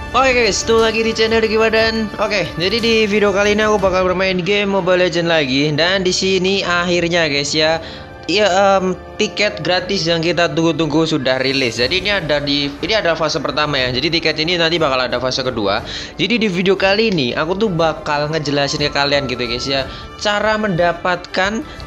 Oke guys, itu lagi di channel Ricky Wadan. Oke, jadi di video kali ini aku bakal bermain game Mobile Legends lagi. Dan di sini akhirnya guys ya, tiket gratis yang kita tunggu-tunggu sudah rilis. Jadi ini ada fase pertama ya. Jadi tiket ini nanti bakal ada fase kedua. Jadi di video kali ini aku tuh bakal ngejelasin ke kalian gitu guys ya, cara mendapatkan 33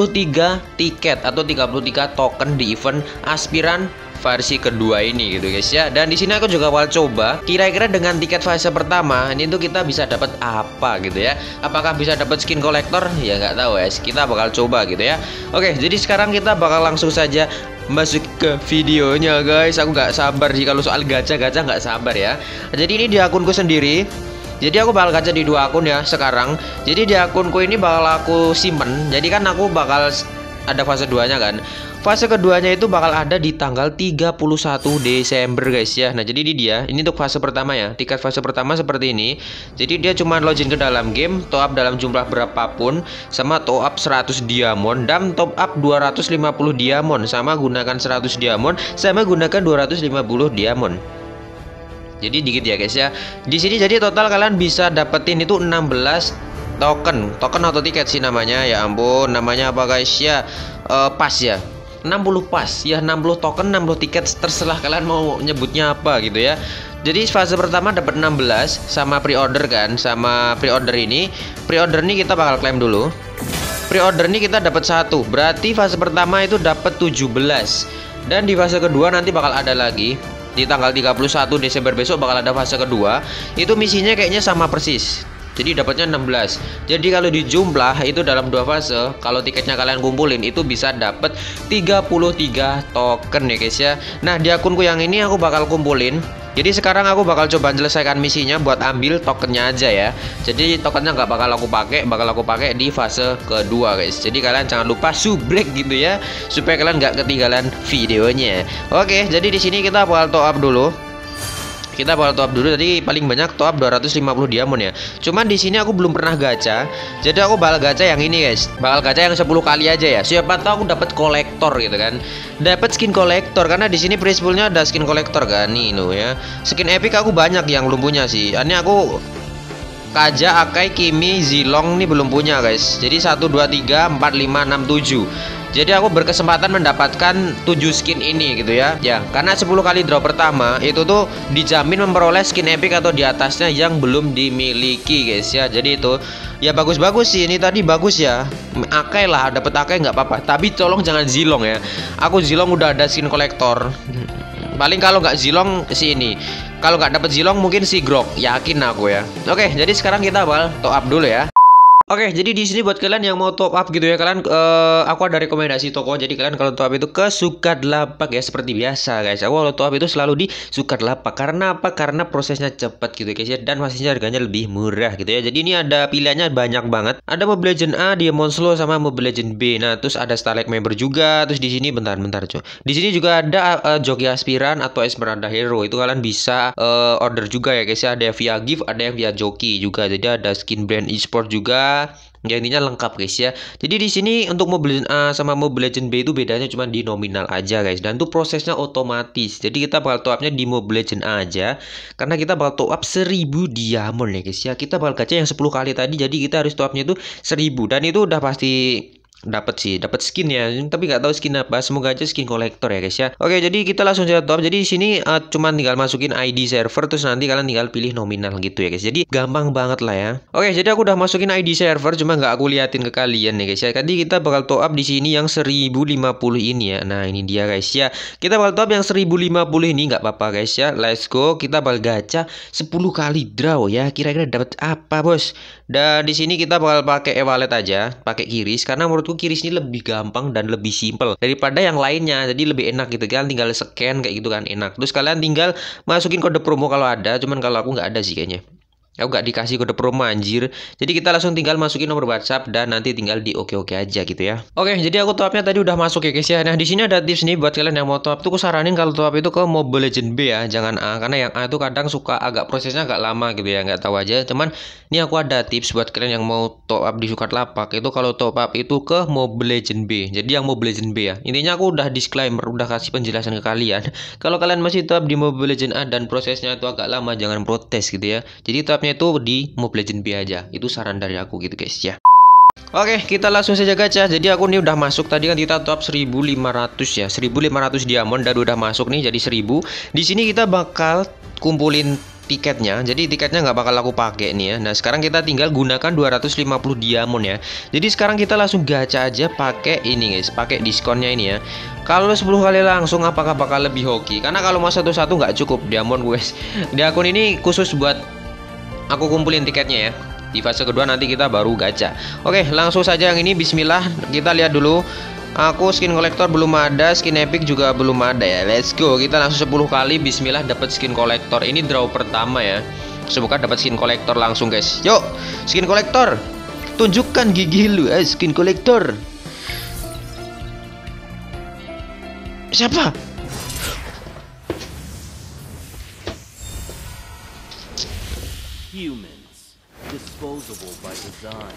tiket atau 33 token di event aspiran versi kedua ini gitu guys ya. Dan di sini aku juga bakal coba kira-kira dengan tiket fase pertama ini tuh kita bisa dapat apa gitu ya. Apakah bisa dapat skin kolektor? Ya nggak tahu ya. Kita bakal coba gitu ya. Oke, jadi sekarang kita bakal langsung saja masuk ke videonya guys. Aku nggak sabar sih kalau soal gacha-gacha, nggak sabar ya. Jadi ini di akunku sendiri. Jadi aku bakal gacha di dua akun ya sekarang. Jadi di akunku ini bakal aku simpen. Jadi kan aku bakal ada fase 2-nya kan. Fase keduanya itu bakal ada di tanggal 31 Desember guys ya. Nah jadi ini dia, ini untuk fase pertama ya. Tiket fase pertama seperti ini. Jadi dia cuma login ke dalam game, top up dalam jumlah berapapun, sama top up 100 diamond, dan top up 250 diamond, sama gunakan 100 diamond, sama gunakan 250 diamond. Jadi dikit ya guys ya. Di sini jadi total kalian bisa dapetin itu 16 token atau tiket sih namanya. Ya ampun, namanya apa guys ya? Pas ya. 60 pas ya, 60 token 60 tiket, terserah kalian mau nyebutnya apa gitu ya. Jadi fase pertama dapat 16 sama pre-order kan, sama pre-order ini kita bakal klaim dulu. Pre-order ini kita dapat 1, berarti fase pertama itu dapat 17. Dan di fase kedua nanti bakal ada lagi di tanggal 31 Desember besok bakal ada fase kedua. Itu misinya kayaknya sama persis. Jadi dapatnya 16. Jadi kalau dijumlah itu dalam dua fase, kalau tiketnya kalian kumpulin itu bisa dapat 33 token ya guys ya. Nah, di akunku yang ini aku bakal kumpulin. Jadi sekarang aku bakal coba menyelesaikan misinya buat ambil tokennya aja ya. Jadi tokennya nggak bakal aku pakai di fase kedua guys. Jadi kalian jangan lupa subrek gitu ya, supaya kalian nggak ketinggalan videonya. Oke, jadi di sini kita bakal top up dulu. Tadi paling banyak top up 250 diamond ya. Cuman di sini aku belum pernah gacha. Jadi aku bakal gacha yang ini guys. Bakal gacha yang 10 kali aja ya. Siapa tahu aku dapat kolektor gitu kan. Dapat skin kolektor karena di sini price-poolnya ada skin kolektor kan. Nih lo ya. Skin epic aku banyak yang belum punya sih. Ini aku Kaja, Akai, Kimi, Zilong nih belum punya guys. Jadi 1 2 3 4 5 6 7. Jadi aku berkesempatan mendapatkan 7 skin ini gitu ya. Ya, karena 10 kali draw pertama itu tuh dijamin memperoleh skin epic atau di atasnya yang belum dimiliki guys ya. Jadi itu ya bagus-bagus sih, ini tadi bagus ya. Akai lah, dapat Akai nggak apa-apa. Tapi tolong jangan Zilong ya. Aku Zilong udah ada skin kolektor. Paling kalau nggak Zilong si ini. Kalau nggak dapet Zilong mungkin si Grok, yakin aku ya. Oke, jadi sekarang kita bakal top up dulu ya. Oke, jadi di sini buat kalian yang mau top up gitu ya, kalian aku ada rekomendasi toko. Jadi kalian kalau top up itu ke Sukadlapak ya, seperti biasa guys. Aku kalau top up itu selalu di Sukadlapak. Karena apa? Karena prosesnya cepat gitu guys ya, dan pastinya harganya lebih murah gitu ya. Jadi ini ada pilihannya banyak banget. Ada Mobile Legends A, Diamond Slow, sama Mobile Legends B. Nah, terus ada Starlight Member juga. Terus di sini bentar cuy. Di sini juga ada Joki Aspiran atau Esmeralda Hero. Itu kalian bisa order juga ya guys ya. Ada yang via gift, ada yang via joki juga. Jadi ada skin brand e-sport juga. Ya intinya lengkap guys ya. Jadi di sini untuk Mobile Legends A sama Mobile Legends B itu bedanya cuma di nominal aja guys. Dan itu prosesnya otomatis. Jadi kita bakal top upnya di Mobile Legends A aja. Karena kita bakal top up 1000 diamond ya guys ya. Kita bakal gacha yang 10 kali tadi. Jadi kita harus top upnya itu 1000. Dan itu udah pasti dapat skin ya, tapi nggak tahu skin apa. Semoga aja skin kolektor ya guys ya. Oke, jadi kita langsung saja top. Jadi di sini cuman tinggal masukin ID server, terus nanti kalian tinggal pilih nominal gitu ya guys. Jadi gampang banget lah ya. Oke, jadi aku udah masukin ID server, cuma nggak aku liatin ke kalian ya guys ya. Tadi kita bakal top up di sini yang 1050 ini ya. Nah ini dia guys ya. Kita bakal top up yang 1050 ini, nggak apa-apa guys ya. Let's go. Kita bakal gacha 10 kali draw ya. Kira-kira dapat apa bos? Dan di sini kita bakal pakai e-wallet aja, pakai Kiris, karena menurutku Kiris ini lebih gampang dan lebih simple daripada yang lainnya. Jadi lebih enak gitu, kalian tinggal scan kayak gitu kan, enak. Terus kalian tinggal masukin kode promo kalau ada, cuman kalau aku nggak ada sih kayaknya. Aku gak dikasih kode promo anjir. Jadi kita langsung tinggal masukin nomor WhatsApp dan nanti tinggal di oke-oke aja gitu ya. Oke, jadi aku top upnya tadi udah masuk ya guys ya. Nah, di sini ada tips nih buat kalian yang mau top up tuh, aku saranin kalau top up itu ke Mobile Legend B ya, jangan A, karena yang A itu kadang suka agak prosesnya agak lama gitu ya, nggak tahu aja. Cuman ini aku ada tips buat kalian yang mau top up di Sukatlapak itu, kalau top up itu ke Mobile Legend B. Jadi yang Mobile Legend B ya. Intinya aku udah disclaimer, udah kasih penjelasan ke kalian. Kalau kalian masih top up di Mobile Legend A dan prosesnya itu agak lama, jangan protes gitu ya. Jadi top upnya itu di Mobile Legend B aja. Itu saran dari aku gitu guys ya. Oke, kita langsung saja gacha. Jadi aku nih udah masuk tadi kan, kita top 1500 ya. 1500 diamond dan udah masuk nih jadi 1000. Di sini kita bakal kumpulin tiketnya. Jadi tiketnya nggak bakal aku pakai nih ya. Nah, sekarang kita tinggal gunakan 250 diamond ya. Jadi sekarang kita langsung gacha aja pakai ini guys, pakai diskonnya ini ya. Kalau 10 kali langsung apakah bakal lebih hoki? Karena kalau mau satu-satu nggak cukup diamond guys. Di akun ini khusus buat aku kumpulin tiketnya ya. Di fase kedua nanti kita baru gacha. Oke, langsung saja yang ini bismillah. Kita lihat dulu. Aku skin kolektor belum ada, skin epic juga belum ada ya. Let's go. Kita langsung 10 kali bismillah dapat skin kolektor. Ini draw pertama ya. Semoga dapat skin kolektor langsung guys. Yuk, skin kolektor. Tunjukkan gigi lu, skin kolektor. Siapa? Humans, disposable by design.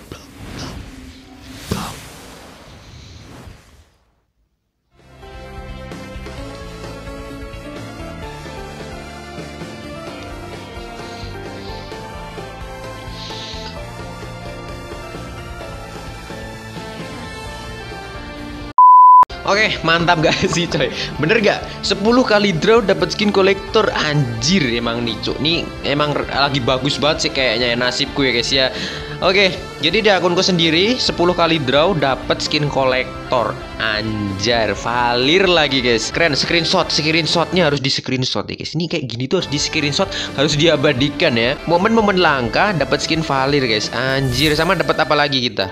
Oke, mantap gak sih coy? Bener gak? 10 kali draw dapat skin kolektor. Anjir emang nih cuk. Nih emang lagi bagus banget sih kayaknya ya, nasibku ya guys ya. Oke, jadi di akunku sendiri 10 kali draw dapat skin kolektor. Anjar, valir lagi guys. Keren, screenshotnya harus di screenshot ya guys. Ini kayak gini tuh harus di screenshot, harus diabadikan ya. Momen-momen langka dapat skin valir guys. Anjir, sama dapat apa lagi kita?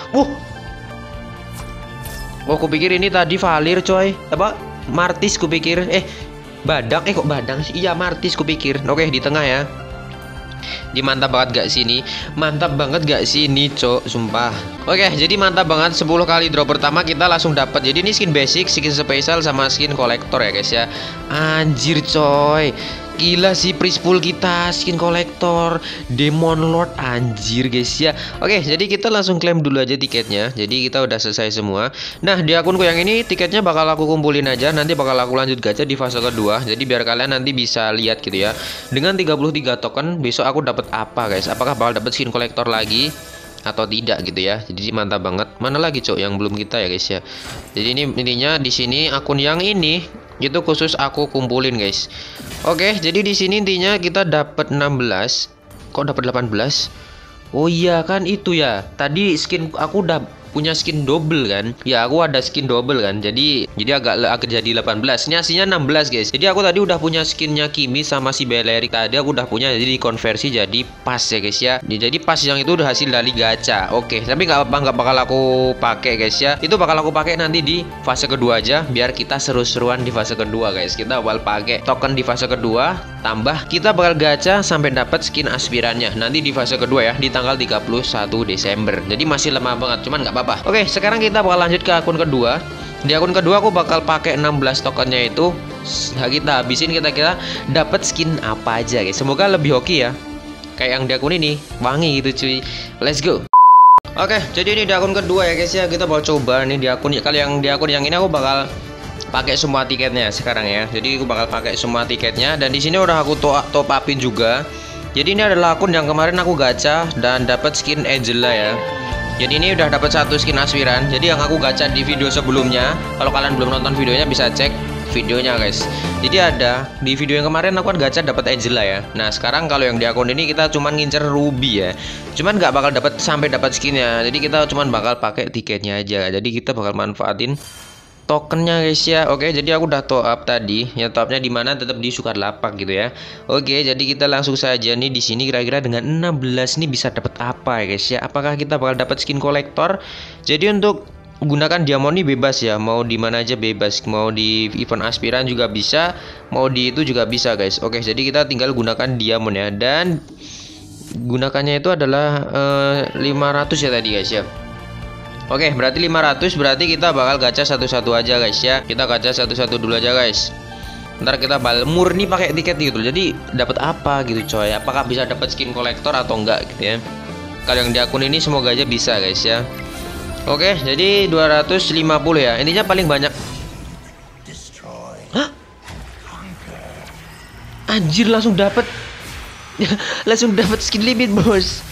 Oh, kupikir ini tadi Valir coy. Apa? Martis kupikir. Badak. Kok badang sih? Iya, Martis kupikir. Oke, di tengah ya. Di mantap banget gak sih ini? Mantap banget gak sih ini, cok? Sumpah. Oke, jadi mantap banget 10 kali draw pertama kita langsung dapat. Jadi ini skin basic, skin spesial sama skin kolektor ya guys ya. Anjir coy. Gila sih prispool kita, skin kolektor, Demon Lord, anjir guys ya. Oke, jadi kita langsung klaim dulu aja tiketnya. Jadi kita udah selesai semua. Nah, di akunku yang ini tiketnya bakal aku kumpulin aja. Nanti bakal aku lanjut gacha di fase kedua. Jadi biar kalian nanti bisa lihat gitu ya. Dengan 33 token besok aku dapat apa guys? Apakah bakal dapat skin kolektor lagi atau tidak gitu ya. Jadi mantap banget. Mana lagi cok yang belum kita ya guys ya. Jadi ini intinya di sini akun yang ini itu khusus aku kumpulin guys. Oke, jadi di sini intinya kita dapat 16. Kok dapat 18? Oh iya kan itu ya. Tadi skin aku udah punya skin double kan. Ya, aku ada skin double kan. Jadi agak jadi 18. Ini aslinya 16 guys. Jadi aku tadi udah punya skinnya Kimi sama si Belerik tadi aku udah punya, jadi dikonversi jadi pas ya guys ya. Jadi pas yang itu udah hasil dari gacha. Oke, tapi nggak bakal aku pakai guys ya. Itu bakal aku pakai nanti di fase kedua aja biar kita seru-seruan di fase kedua guys. Kita bakal pakai token di fase kedua, tambah kita bakal gacha sampai dapat skin aspirannya nanti di fase kedua ya, di tanggal 31 Desember. Jadi masih lama banget, cuman nggak apa-apa. Oke, sekarang kita bakal lanjut ke akun kedua. Di akun kedua aku bakal pakai 16 tokennya itu. Nah, kita habisin, kita dapat skin apa aja guys. Semoga lebih hoki ya. Kayak yang di akun ini, wangi gitu cuy. Let's go. Oke, jadi ini di akun kedua ya guys ya. Kita bakal coba nih di akun yang ini aku bakal pakai semua tiketnya sekarang ya. Jadi aku bakal pakai semua tiketnya dan di sini udah aku top upin juga. Jadi ini adalah akun yang kemarin aku gacha dan dapat skin Angela ya. Jadi ini udah dapat satu skin aspiran. Jadi yang aku gacha di video sebelumnya, kalau kalian belum nonton videonya bisa cek videonya guys. Jadi ada di video yang kemarin aku kan gacha dapat Angela ya. Nah, sekarang kalau yang di akun ini kita cuman ngincer Ruby ya. Cuman nggak bakal dapat sampai dapat skinnya. Jadi kita cuman bakal pakai tiketnya aja. Jadi kita bakal manfaatin tokennya guys ya. Oke, jadi aku udah top up tadi. Ya, top upnya di mana tetap di Sukatlapak gitu ya. Oke, jadi kita langsung saja nih di sini kira-kira dengan 16 nih bisa dapat apa ya guys ya. Apakah kita bakal dapat skin kolektor? Jadi untuk gunakan diamond ini bebas ya, mau di mana aja bebas, mau di event aspiran juga bisa, mau di itu juga bisa guys. Oke, jadi kita tinggal gunakan diamond ya. Dan gunakannya itu adalah 500 ya tadi guys ya. Oke, berarti 500, berarti kita bakal gacha satu-satu aja guys ya. Kita gacha satu-satu dulu aja guys. Ntar kita bakal murni pakai tiket gitu. Jadi dapat apa gitu coy? Apakah bisa dapat skin kolektor atau enggak gitu ya? Kalau yang di akun ini semoga aja bisa guys ya. Oke, jadi 250 ya. Intinya paling banyak. Hah? Anjir, langsung dapat. Langsung dapat skin limit, bos.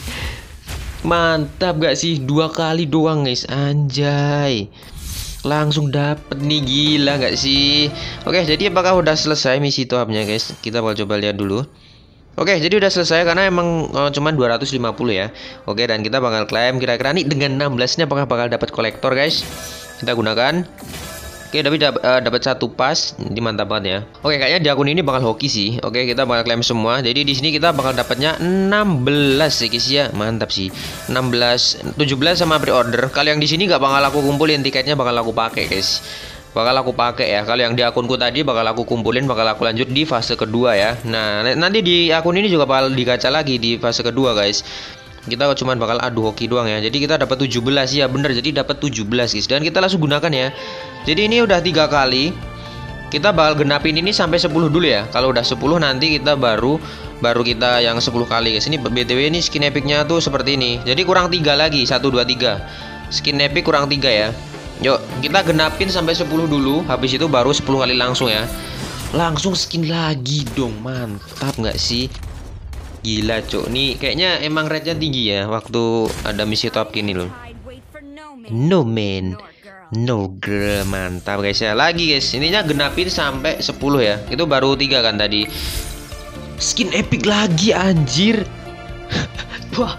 Mantap gak sih? 2 kali doang guys. Anjay, langsung dapet nih, gila gak sih? Oke, jadi apakah udah selesai misi top-nya guys? Kita bakal coba lihat dulu. Oke, jadi udah selesai karena emang cuman 250 ya. Oke, dan kita bakal klaim kira-kira nih dengan 16-nya apakah bakal dapat kolektor guys. Kita gunakan. Oke, tapi dapat satu pas, ini mantap banget ya. Oke, kayaknya di akun ini bakal hoki sih. Oke, kita bakal klaim semua. Jadi di sini kita bakal dapatnya 16 ya guys ya. Mantap sih. 16, 17 sama pre-order. Kalau yang di sini nggak bakal aku kumpulin, tiketnya bakal aku pakai guys. Bakal aku pakai ya. Kalau yang di akunku tadi bakal aku kumpulin, bakal aku lanjut di fase kedua ya. Nah, nanti di akun ini juga bakal digacha lagi di fase kedua guys. Kita cuma bakal adu hoki doang ya. Jadi kita dapat 17 ya, bener. Jadi dapat 17 guys. Dan kita langsung gunakan ya. Jadi ini udah 3 kali. Kita bakal genapin ini sampai 10 dulu ya. Kalau udah 10 nanti kita baru kita yang 10 kali guys. Ini BTW ini skin epicnya tuh seperti ini. Jadi kurang 3 lagi. 1 2 3. Skin epic kurang 3 ya. Yuk, kita genapin sampai 10 dulu. Habis itu baru 10 kali langsung ya. Langsung skin lagi dong. Mantap nggak sih? Gila cok, nih kayaknya emang rate-nya tinggi ya waktu ada misi top gini loh. No man, no girl, mantap guys ya. Lagi guys, intinya genapin sampai 10 ya. Itu baru 3 kan tadi. Skin epic lagi anjir. Wah.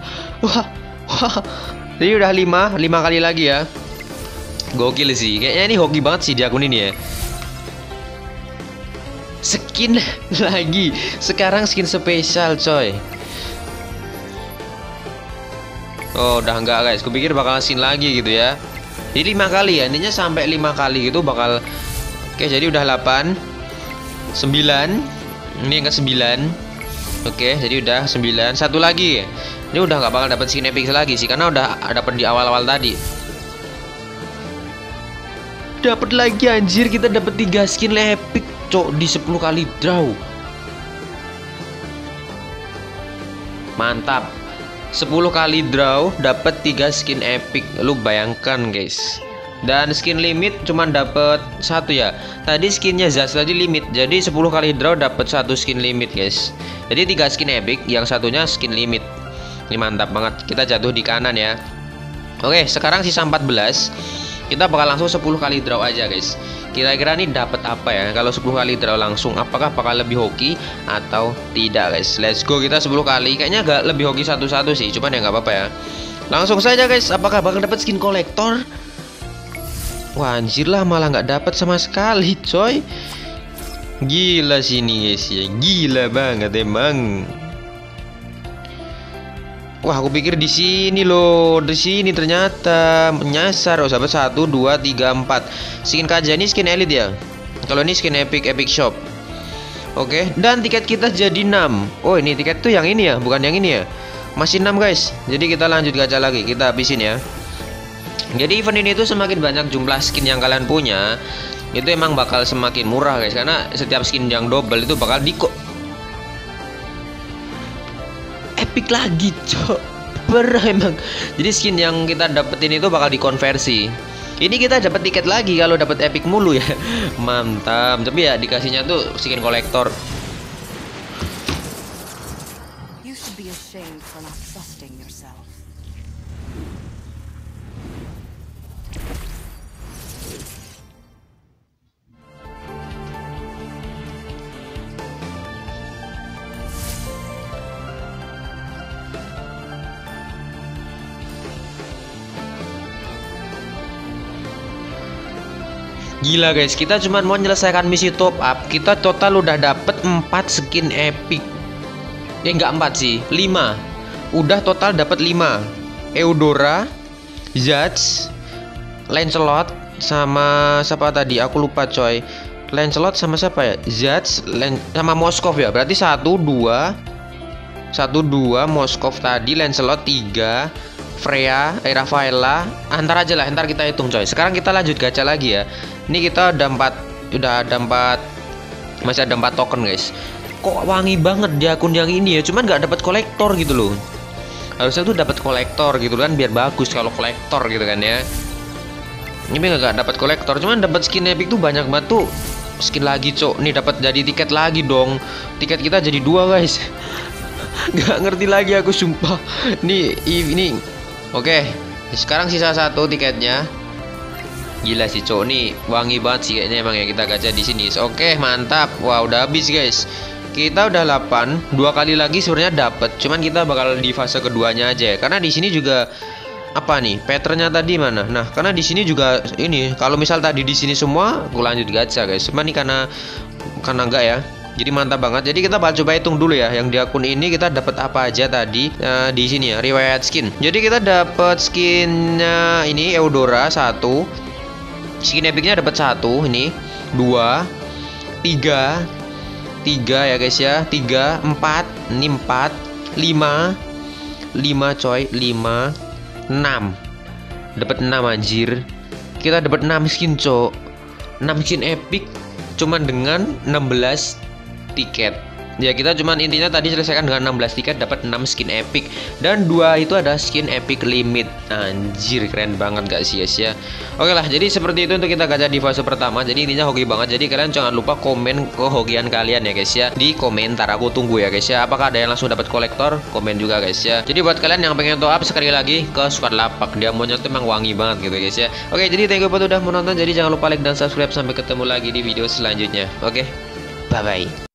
Jadi udah 5 kali lagi ya. Gokil sih, kayaknya ini hoki banget sih di akun ini ya. Skin lagi. Sekarang skin spesial coy. Oh udah enggak guys. Kupikir bakal skin lagi gitu ya. Jadi 5 kali ya. Intinya sampai 5 kali gitu bakal. Oke, jadi udah 8 9. Ini yang ke 9. Oke, jadi udah 9. Satu lagi. Ini udah nggak bakal dapat skin epic lagi sih, karena udah dapat di awal-awal tadi. Dapat lagi anjir. Kita dapat 3 skin epic cok di 10 kali draw. Mantap. 10 kali draw dapat 3 skin epic. Lu bayangkan guys. Dan skin limit cuman dapat 1 ya. Tadi skinnya Zaz tadi limit. Jadi 10 kali draw dapat 1 skin limit guys. Jadi 3 skin epic, yang satunya skin limit. Ini mantap banget. Kita jatuh di kanan ya. Oke, sekarang sisa 14. Kita bakal langsung 10 kali draw aja guys. Kira-kira nih dapat apa ya kalau 10 kali draw langsung? Apakah bakal lebih hoki atau tidak guys? Let's go, kita 10 kali. Kayaknya agak lebih hoki satu-satu sih, cuman ya nggak apa-apa ya. Langsung saja guys, apakah bakal dapat skin kolektor? Wah anjir lah, malah nggak dapat sama sekali coy. Gila sini guys ya, gila banget emang. Wah, aku pikir di sini loh, di sini ternyata menyasar. Oh, sahabat 1, 2, 3, 4. Skin kaja ini skin elite ya. Kalau ini skin epic shop. Oke, dan tiket kita jadi 6. Oh, ini tiket tuh yang ini ya, bukan yang ini ya. Masih 6 guys. Jadi kita lanjut gacha lagi, kita habisin ya. Jadi event ini tuh semakin banyak jumlah skin yang kalian punya, itu emang bakal semakin murah guys, karena setiap skin yang double itu bakal epic lagi cok, parah emang. Jadi skin yang kita dapetin itu bakal dikonversi. Ini kita dapat tiket lagi kalau dapat epic mulu ya. Mantap. Tapi ya dikasihnya tuh skin kolektor. You should be ashamed for not trusting yourself. Gila guys, kita cuma mau menyelesaikan misi top up. Kita total udah dapet 4 skin epic. Ya enggak 4 sih, 5. Udah total dapat 5. Eudora, Zaz, Lancelot, sama siapa tadi? Aku lupa coy. Lancelot sama siapa ya? Zaz, sama Moskov ya. Berarti 1, 2, 1 2 Moskov tadi, Lancelot 3, Freya, Rafaela, antar aja lah, ntar kita hitung coy. Sekarang kita lanjut gacha lagi ya. Ini kita udah 4, masih ada 4 token guys. Kok wangi banget di akun yang ini ya, cuman nggak dapat kolektor gitu loh. Harusnya tuh dapat kolektor gitu kan, biar bagus kalau kolektor gitu kan ya. Ini nggak dapat kolektor, cuman dapat skin epic tuh banyak banget tuh. Skin lagi cok, nih dapat jadi tiket lagi dong. Tiket kita jadi 2 guys. Nggak ngerti lagi aku sumpah. Nih ini. Oke, sekarang sisa 1 tiketnya. Gila sih cok, nih wangi banget sih kayaknya emang ya kita gacha di sini. Oke, mantap. Wah, udah habis guys. Kita udah 8, 2 kali lagi sebenarnya dapat. Cuman kita bakal di fase keduanya aja ya. Karena di sini juga apa nih? Patternnya tadi mana? Nah, karena di sini juga ini. Kalau misal tadi di sini semua, aku lanjut gacha guys. Cuman nih karena enggak ya. Jadi mantap banget. Jadi kita bakal coba hitung dulu ya. Yang di akun ini kita dapat apa aja tadi di sini ya, riwayat skin. Jadi kita dapat skinnya ini Eudora 1. Skin epicnya dapat 1 ini, 2, 3 ya guys ya. 3, 4, ini 4, 5 coy, 5, 6. Dapat 6 anjir. Kita dapat 6 skin cok. 6 skin epic cuman dengan 16 tiket. Ya kita cuman intinya tadi selesaikan dengan 16 tiket dapat 6 skin epic dan 2 itu ada skin epic limit. Anjir keren banget gak sih guys ya. Oke lah, jadi seperti itu untuk kita gacha di fase pertama. Jadi intinya hoki banget. Jadi kalian jangan lupa komen kehokian kalian ya guys ya di komentar. Aku tunggu ya guys ya. Apakah ada yang langsung dapat kolektor? Komen juga guys ya. Jadi buat kalian yang pengen top up sekali lagi ke squad lapak, dia monyet tuh emang wangi banget gitu guys ya. Oke, jadi thank you buat udah menonton. Jadi jangan lupa like dan subscribe. Sampai ketemu lagi di video selanjutnya. Oke, bye bye.